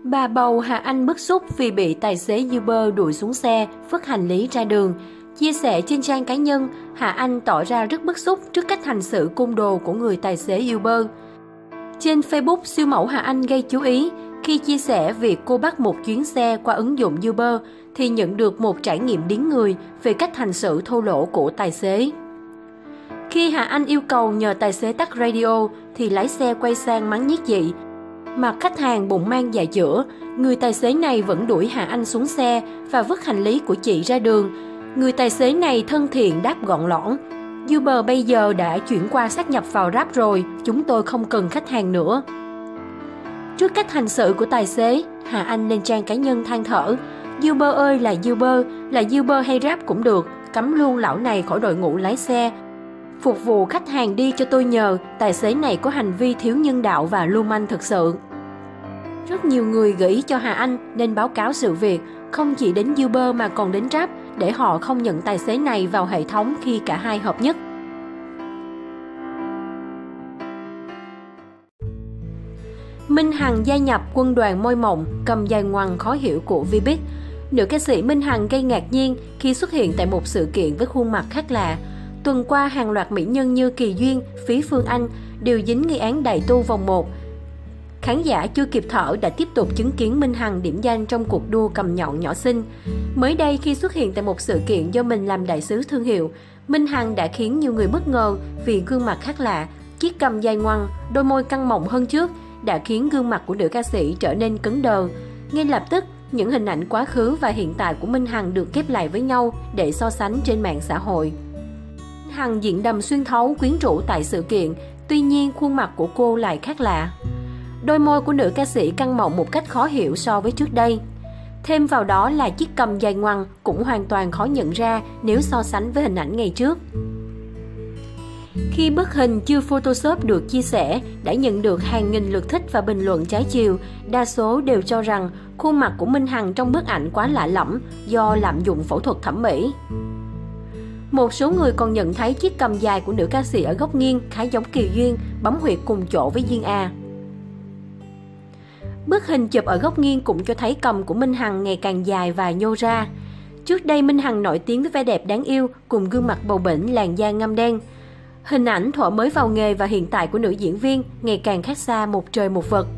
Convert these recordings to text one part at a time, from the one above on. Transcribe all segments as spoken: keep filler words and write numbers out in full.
Bà bầu Hà Anh bức xúc vì bị tài xế Uber đuổi xuống xe, vứt hành lý ra đường. Chia sẻ trên trang cá nhân, Hà Anh tỏ ra rất bức xúc trước cách hành xử côn đồ của người tài xế Uber. Trên Facebook, siêu mẫu Hà Anh gây chú ý khi chia sẻ việc cô bắt một chuyến xe qua ứng dụng Uber thì nhận được một trải nghiệm điếng người về cách hành xử thô lỗ của tài xế. Khi Hà Anh yêu cầu nhờ tài xế tắt radio thì lái xe quay sang mắng nhiếc dị. Mặt khách hàng bụng mang dạ chữa, người tài xế này vẫn đuổi Hà Anh xuống xe và vứt hành lý của chị ra đường. Người tài xế này thân thiện đáp gọn lõn: Uber bây giờ đã chuyển qua sát nhập vào Grab rồi, chúng tôi không cần khách hàng nữa. Trước cách hành xử của tài xế, Hà Anh lên trang cá nhân than thở: Uber ơi là Uber, là Uber hay Grab cũng được, cấm luôn lão này khỏi đội ngũ lái xe. Phục vụ khách hàng đi cho tôi nhờ, tài xế này có hành vi thiếu nhân đạo và lưu manh thực sự. Rất nhiều người gợi ý cho Hà Anh nên báo cáo sự việc, không chỉ đến Uber mà còn đến Grab, để họ không nhận tài xế này vào hệ thống khi cả hai hợp nhất. Minh Hằng gia nhập quân đoàn môi mộng, cầm dài ngoằng khó hiểu của Vbiz. Nữ ca sĩ Minh Hằng gây ngạc nhiên khi xuất hiện tại một sự kiện với khuôn mặt khác lạ. Tuần qua, hàng loạt mỹ nhân như Kỳ Duyên, Phí Phương Anh đều dính nghi án đại tu vòng một. Khán giả chưa kịp thở đã tiếp tục chứng kiến Minh Hằng điểm danh trong cuộc đua cầm nhọn nhỏ xinh. Mới đây, khi xuất hiện tại một sự kiện do mình làm đại sứ thương hiệu, Minh Hằng đã khiến nhiều người bất ngờ vì gương mặt khác lạ. Chiếc cằm dài ngoằng, đôi môi căng mọng hơn trước đã khiến gương mặt của nữ ca sĩ trở nên cứng đờ. Ngay lập tức, những hình ảnh quá khứ và hiện tại của Minh Hằng được ghép lại với nhau để so sánh trên mạng xã hội. Minh Hằng diện đầm xuyên thấu quyến rũ tại sự kiện, tuy nhiên khuôn mặt của cô lại khác lạ. Đôi môi của nữ ca sĩ căng mọng một cách khó hiểu so với trước đây. Thêm vào đó là chiếc cằm dài ngoằng cũng hoàn toàn khó nhận ra nếu so sánh với hình ảnh ngày trước. Khi bức hình chưa Photoshop được chia sẻ, đã nhận được hàng nghìn lượt thích và bình luận trái chiều, đa số đều cho rằng khuôn mặt của Minh Hằng trong bức ảnh quá lạ lẫm do lạm dụng phẫu thuật thẩm mỹ. Một số người còn nhận thấy chiếc cằm dài của nữ ca sĩ ở góc nghiêng khá giống Kỳ Duyên, bấm huyệt cùng chỗ với Duyên A. Bức hình chụp ở góc nghiêng cũng cho thấy cằm của Minh Hằng ngày càng dài và nhô ra. Trước đây, Minh Hằng nổi tiếng với vẻ đẹp đáng yêu cùng gương mặt bầu bĩnh, làn da ngăm đen. Hình ảnh thuở mới vào nghề và hiện tại của nữ diễn viên ngày càng khác xa một trời một vực.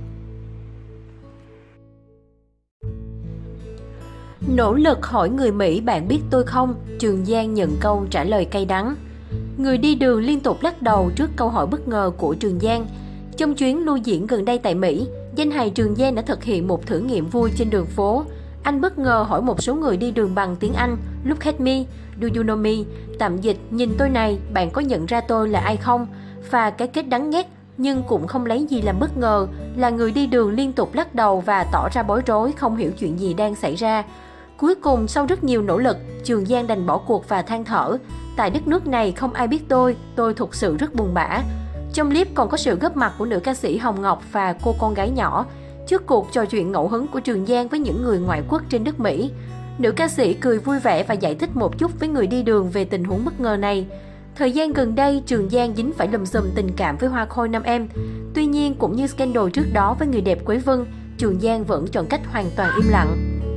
Nỗ lực hỏi người Mỹ bạn biết tôi không? Trường Giang nhận câu trả lời cay đắng. Người đi đường liên tục lắc đầu trước câu hỏi bất ngờ của Trường Giang. Trong chuyến lưu diễn gần đây tại Mỹ, danh hài Trường Giang đã thực hiện một thử nghiệm vui trên đường phố. Anh bất ngờ hỏi một số người đi đường bằng tiếng Anh: Look at me, do you know me? Tạm dịch: nhìn tôi này, bạn có nhận ra tôi là ai không? Và cái kết đắng ghét nhưng cũng không lấy gì làm bất ngờ là người đi đường liên tục lắc đầu và tỏ ra bối rối, không hiểu chuyện gì đang xảy ra. Cuối cùng, sau rất nhiều nỗ lực, Trường Giang đành bỏ cuộc và than thở: tại đất nước này không ai biết tôi, tôi thực sự rất buồn bã. Trong clip còn có sự góp mặt của nữ ca sĩ Hồng Ngọc và cô con gái nhỏ. Trước cuộc trò chuyện ngẫu hứng của Trường Giang với những người ngoại quốc trên đất Mỹ, nữ ca sĩ cười vui vẻ và giải thích một chút với người đi đường về tình huống bất ngờ này. Thời gian gần đây, Trường Giang dính phải lùm xùm tình cảm với Hoa Khôi Nam Em. Tuy nhiên, cũng như scandal trước đó với người đẹp Quế Vân, Trường Giang vẫn chọn cách hoàn toàn im lặng.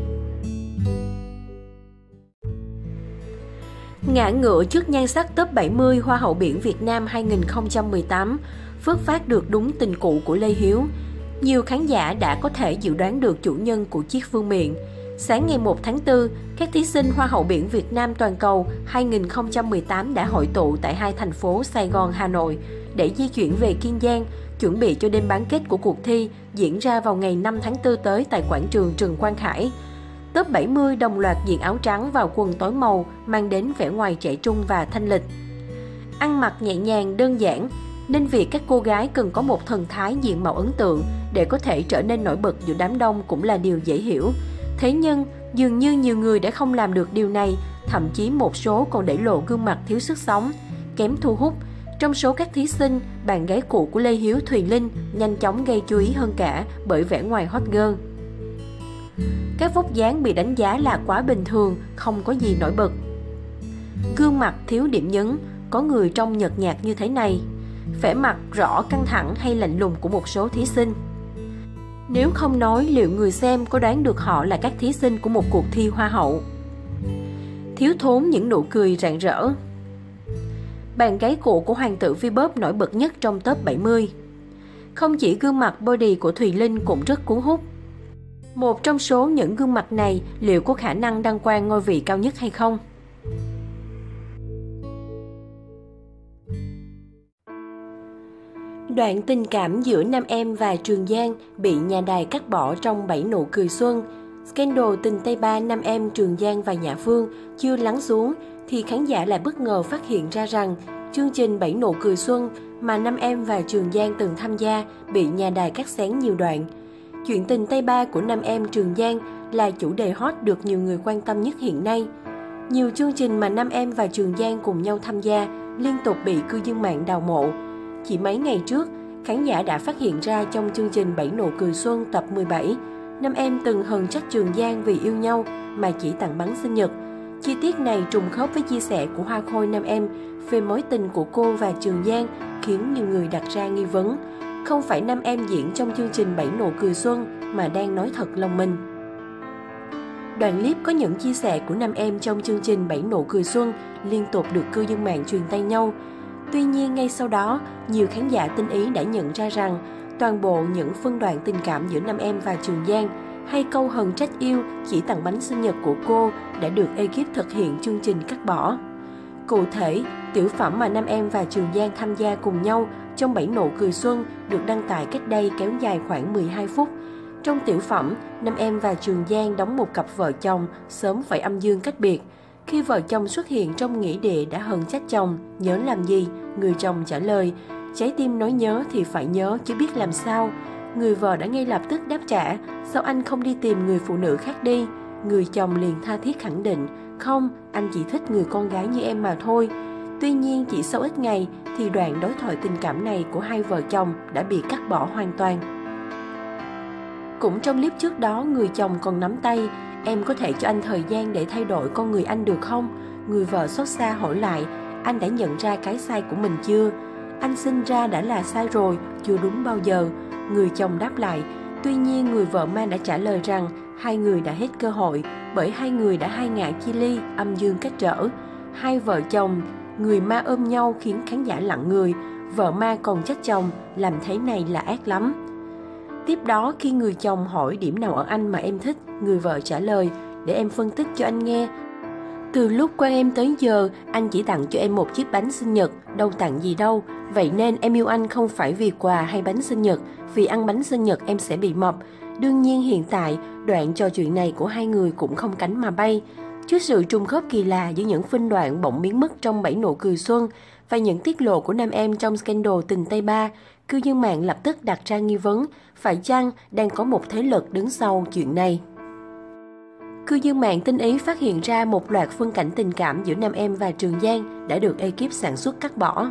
Ngã ngựa trước nhan sắc top bảy mươi Hoa hậu biển Việt Nam hai nghìn không trăm mười tám, vớt phát được đúng tình cũ của Lê Hiếu. Nhiều khán giả đã có thể dự đoán được chủ nhân của chiếc vương miện. Sáng ngày một tháng tư, các thí sinh Hoa hậu biển Việt Nam toàn cầu hai nghìn không trăm mười tám đã hội tụ tại hai thành phố Sài Gòn, Hà Nội để di chuyển về Kiên Giang, chuẩn bị cho đêm bán kết của cuộc thi diễn ra vào ngày năm tháng tư tới tại quảng trường Trần Quang Khải. Top bảy mươi đồng loạt diện áo trắng vào quần tối màu, mang đến vẻ ngoài trẻ trung và thanh lịch. Ăn mặc nhẹ nhàng, đơn giản, nên việc các cô gái cần có một thần thái diện mạo ấn tượng để có thể trở nên nổi bật giữa đám đông cũng là điều dễ hiểu. Thế nhưng, dường như nhiều người đã không làm được điều này, thậm chí một số còn để lộ gương mặt thiếu sức sống, kém thu hút. Trong số các thí sinh, bạn gái cũ của Lê Hiếu, Thùy Linh nhanh chóng gây chú ý hơn cả bởi vẻ ngoài hot girl. Các vóc dáng bị đánh giá là quá bình thường, không có gì nổi bật. Gương mặt thiếu điểm nhấn, có người trông nhợt nhạt như thế này. Vẻ mặt rõ căng thẳng hay lạnh lùng của một số thí sinh. Nếu không nói, liệu người xem có đoán được họ là các thí sinh của một cuộc thi Hoa hậu? Thiếu thốn những nụ cười rạng rỡ. Bạn gái cũ của hoàng tử Vbox nổi bật nhất trong top bảy mươi. Không chỉ gương mặt body của Thùy Linh cũng rất cuốn hút. Một trong số những gương mặt này liệu có khả năng đăng quang ngôi vị cao nhất hay không? Đoạn tình cảm giữa nam em và Trường Giang bị nhà đài cắt bỏ trong bảy nụ cười xuân. Scandal tình Tây Ba nam em Trường Giang và Nhã Phương chưa lắng xuống thì khán giả lại bất ngờ phát hiện ra rằng chương trình bảy nụ cười xuân mà nam em và Trường Giang từng tham gia bị nhà đài cắt xén nhiều đoạn. Chuyện tình Tây Ba của nam em Trường Giang là chủ đề hot được nhiều người quan tâm nhất hiện nay. Nhiều chương trình mà nam em và Trường Giang cùng nhau tham gia liên tục bị cư dân mạng đào mộ. Chỉ mấy ngày trước, khán giả đã phát hiện ra trong chương trình bảy nụ cười xuân tập mười bảy, nam em từng hờn trách Trường Giang vì yêu nhau mà chỉ tặng bánh sinh nhật. Chi tiết này trùng khớp với chia sẻ của Hoa Khôi nam em về mối tình của cô và Trường Giang khiến nhiều người đặt ra nghi vấn. Không phải nam em diễn trong chương trình bảy nụ cười xuân mà đang nói thật lòng mình. Đoạn clip có những chia sẻ của nam em trong chương trình bảy nụ cười xuân liên tục được cư dân mạng truyền tay nhau. Tuy nhiên, ngay sau đó, nhiều khán giả tinh ý đã nhận ra rằng toàn bộ những phân đoạn tình cảm giữa nam em và Trường Giang hay câu hờn trách yêu chỉ tặng bánh sinh nhật của cô đã được ekip thực hiện chương trình cắt bỏ. Cụ thể, tiểu phẩm mà nam em và Trường Giang tham gia cùng nhau trong bảy nụ cười xuân được đăng tải cách đây kéo dài khoảng mười hai phút. Trong tiểu phẩm, nam em và Trường Giang đóng một cặp vợ chồng sớm phải âm dương cách biệt. Khi vợ chồng xuất hiện trong nghĩa địa đã hờn trách chồng, nhớ làm gì? Người chồng trả lời, trái tim nói nhớ thì phải nhớ chứ biết làm sao. Người vợ đã ngay lập tức đáp trả, sao anh không đi tìm người phụ nữ khác đi? Người chồng liền tha thiết khẳng định, không, anh chỉ thích người con gái như em mà thôi. Tuy nhiên, chỉ sau ít ngày thì đoạn đối thoại tình cảm này của hai vợ chồng đã bị cắt bỏ hoàn toàn. Cũng trong clip trước đó, người chồng còn nắm tay, em có thể cho anh thời gian để thay đổi con người anh được không? Người vợ xót xa hỏi lại, anh đã nhận ra cái sai của mình chưa? Anh sinh ra đã là sai rồi, chưa đúng bao giờ. Người chồng đáp lại, tuy nhiên người vợ ma đã trả lời rằng hai người đã hết cơ hội bởi hai người đã hai ngã chia ly, âm dương cách trở. Hai vợ chồng, người ma ôm nhau khiến khán giả lặng người, vợ ma còn trách chồng, làm thế này là ác lắm. Tiếp đó khi người chồng hỏi điểm nào ở anh mà em thích, người vợ trả lời, để em phân tích cho anh nghe. Từ lúc quen em tới giờ, anh chỉ tặng cho em một chiếc bánh sinh nhật, đâu tặng gì đâu. Vậy nên em yêu anh không phải vì quà hay bánh sinh nhật, vì ăn bánh sinh nhật em sẽ bị mập. Đương nhiên hiện tại, đoạn trò chuyện này của hai người cũng không cánh mà bay. Trước sự trùng khớp kỳ lạ giữa những phân đoạn bỗng biến mất trong bảy nụ cười xuân và những tiết lộ của nam em trong scandal tình Tây Ba, cư dân mạng lập tức đặt ra nghi vấn, phải chăng đang có một thế lực đứng sau chuyện này? Cư dân mạng tinh ý phát hiện ra một loạt phân cảnh tình cảm giữa nam em và Trường Giang đã được ekip sản xuất cắt bỏ.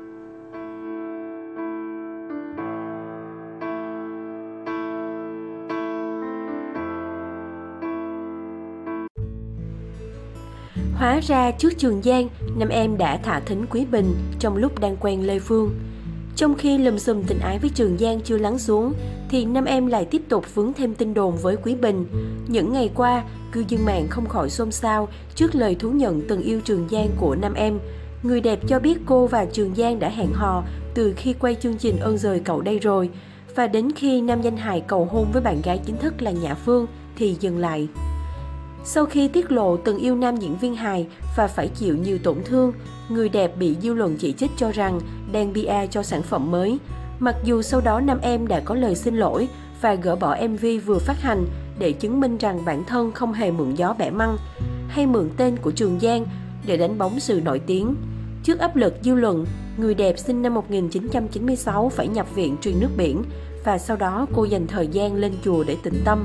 Hóa ra trước Trường Giang, nam em đã thả thính Quý Bình trong lúc đang quen Lê Phương. Trong khi lùm xùm tình ái với Trường Giang chưa lắng xuống, thì nam em lại tiếp tục vướng thêm tin đồn với Quý Bình. Những ngày qua, cư dân mạng không khỏi xôn xao trước lời thú nhận từng yêu Trường Giang của nam em. Người đẹp cho biết cô và Trường Giang đã hẹn hò từ khi quay chương trình Ơn Giời Cậu Đây Rồi. Và đến khi nam danh hài cầu hôn với bạn gái chính thức là Nhã Phương thì dừng lại. Sau khi tiết lộ từng yêu nam diễn viên hài và phải chịu nhiều tổn thương, người đẹp bị dư luận chỉ trích cho rằng đang pê e cho sản phẩm mới. Mặc dù sau đó nam em đã có lời xin lỗi và gỡ bỏ em vê vừa phát hành để chứng minh rằng bản thân không hề mượn gió bẻ măng hay mượn tên của Trường Giang để đánh bóng sự nổi tiếng. Trước áp lực dư luận, người đẹp sinh năm một nghìn chín trăm chín mươi sáu phải nhập viện truyền nước biển và sau đó cô dành thời gian lên chùa để tĩnh tâm.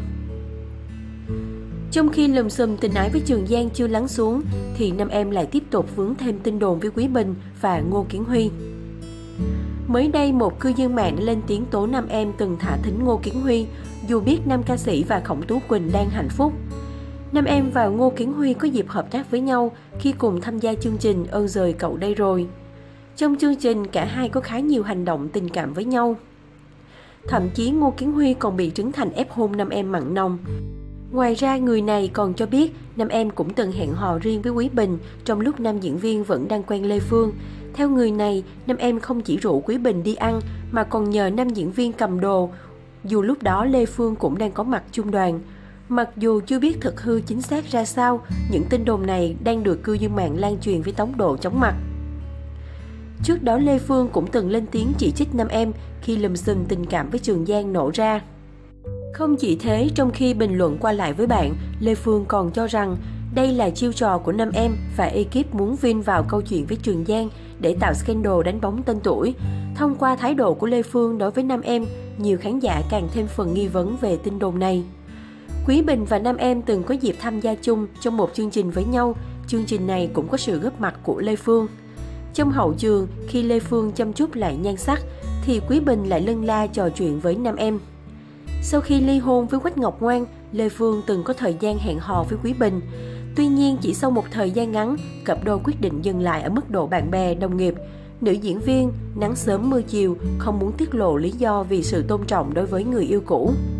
Trong khi lùm xùm tình ái với Trường Giang chưa lắng xuống, thì nam em lại tiếp tục vướng thêm tin đồn với Quý Bình và Ngô Kiến Huy. Mới đây, một cư dân mạng đã lên tiếng tố nam em từng thả thính Ngô Kiến Huy, dù biết nam ca sĩ và Khổng Tú Quỳnh đang hạnh phúc. Nam em và Ngô Kiến Huy có dịp hợp tác với nhau khi cùng tham gia chương trình Ơn Giời Cậu Đây Rồi. Trong chương trình, cả hai có khá nhiều hành động tình cảm với nhau. Thậm chí Ngô Kiến Huy còn bị Trấn Thành ép hôn Nam Em mặn nồng. Ngoài ra, người này còn cho biết Nam Em cũng từng hẹn hò riêng với Quý Bình trong lúc nam diễn viên vẫn đang quen Lê Phương. Theo người này, Nam Em không chỉ rủ Quý Bình đi ăn mà còn nhờ nam diễn viên cầm đồ, dù lúc đó Lê Phương cũng đang có mặt chung đoàn. Mặc dù chưa biết thực hư chính xác ra sao, những tin đồn này đang được cư dân mạng lan truyền với tốc độ chóng mặt. Trước đó, Lê Phương cũng từng lên tiếng chỉ trích Nam Em khi lùm xùm tình cảm với Trường Giang nổ ra. Không chỉ thế, trong khi bình luận qua lại với bạn, Lê Phương còn cho rằng đây là chiêu trò của Nam Em và ekip muốn vin vào câu chuyện với Trường Giang để tạo scandal đánh bóng tên tuổi. Thông qua thái độ của Lê Phương đối với Nam Em, nhiều khán giả càng thêm phần nghi vấn về tin đồn này. Quý Bình và Nam Em từng có dịp tham gia chung trong một chương trình với nhau. Chương trình này cũng có sự góp mặt của Lê Phương. Trong hậu trường, khi Lê Phương chăm chút lại nhan sắc, thì Quý Bình lại lân la trò chuyện với Nam Em. Sau khi ly hôn với Quách Ngọc Ngoan, Lê Phương từng có thời gian hẹn hò với Quý Bình. Tuy nhiên, chỉ sau một thời gian ngắn, cặp đôi quyết định dừng lại ở mức độ bạn bè, đồng nghiệp. Nữ diễn viên nắng sớm mưa chiều không muốn tiết lộ lý do vì sự tôn trọng đối với người yêu cũ.